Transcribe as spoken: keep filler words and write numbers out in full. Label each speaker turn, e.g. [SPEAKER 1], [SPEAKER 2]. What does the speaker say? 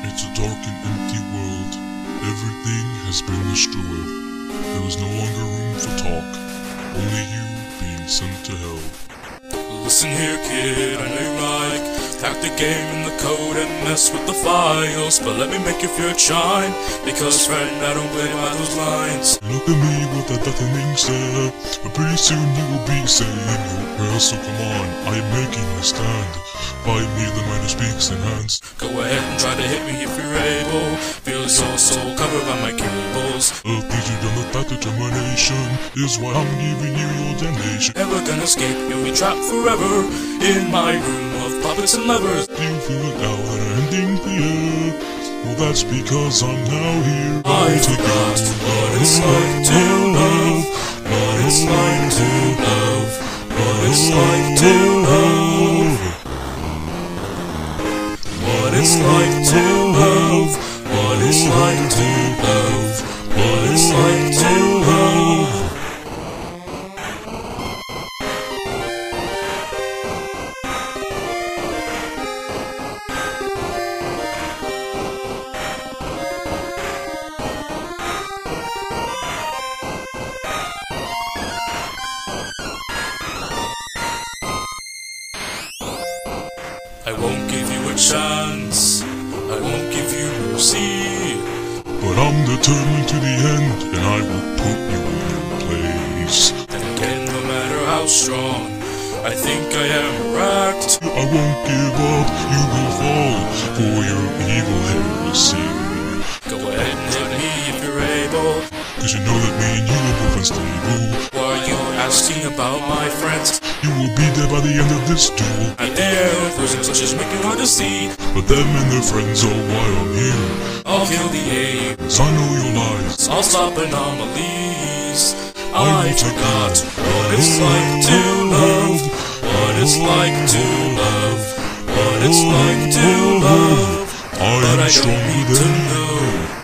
[SPEAKER 1] It's a dark and empty world. Everything has been destroyed. There is no longer room for talk. Only you being sent to hell.
[SPEAKER 2] Listen here, kid, I know you like hack the game in the code and mess with the files, but let me make you feel it shine, because friend, I don't play by those lines.
[SPEAKER 1] Look at me with that deafening stare, but pretty soon you will be saying your prayers, so come on, I am making a stand. Fight me, the man who speaks in hands.
[SPEAKER 2] Go ahead and try to hit me if you're able. Feels your soul covered by my cables.
[SPEAKER 1] Earth needs you done with that determination, is why I'm giving you your damnation.
[SPEAKER 2] Never gonna escape, you'll be trapped forever in my room of puppets and levers.
[SPEAKER 1] Do you feel it now that I'm ending the air? Well, that's because I'm now here.
[SPEAKER 2] I forgot what it's like to love, what it's like to love, what it's like to love. What it's like to love, what it's like to love, what it's like to love. I won't give you a chance, I won't give you mercy,
[SPEAKER 1] but I'm determined to the end, and I will put you in your place.
[SPEAKER 2] Then again, no matter how strong I think I am wrecked,
[SPEAKER 1] I won't give up, you will fall for your evil heresy.
[SPEAKER 2] Go ahead and hit me if you're able,
[SPEAKER 1] cause you know that me and you are both unstable.
[SPEAKER 2] Why are you asking about my friends?
[SPEAKER 1] You will be there by the end of this duel.
[SPEAKER 2] I dare, person such as make it hard to see,
[SPEAKER 1] but them and their friends are why I'm here.
[SPEAKER 2] I'll kill the ape,
[SPEAKER 1] cause I know your lies.
[SPEAKER 2] I'll stop anomalies. I forgot what it's like to love, what it's like to love, what it's like to love,
[SPEAKER 1] I
[SPEAKER 2] but
[SPEAKER 1] am
[SPEAKER 2] I don't
[SPEAKER 1] stronger
[SPEAKER 2] need
[SPEAKER 1] than
[SPEAKER 2] to
[SPEAKER 1] you.
[SPEAKER 2] know.